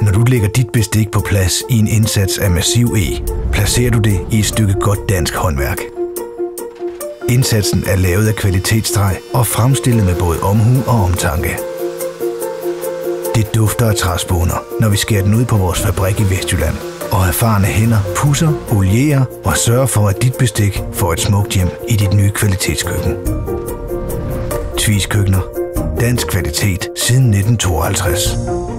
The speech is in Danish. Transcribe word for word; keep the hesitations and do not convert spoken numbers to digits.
Når du lægger dit bestik på plads i en indsats af Massiv E, placerer du det i et stykke godt dansk håndværk. Indsatsen er lavet af kvalitetsstreg og fremstillet med både omhu og omtanke. Det dufter af træspåner, når vi skærer den ud på vores fabrik i Vestjylland. Og erfarne hænder pusser, olierer og sørger for, at dit bestik får et smukt hjem i dit nye kvalitetskøkken. Tvis Køkkener. Dansk kvalitet siden nitten tooghalvtreds.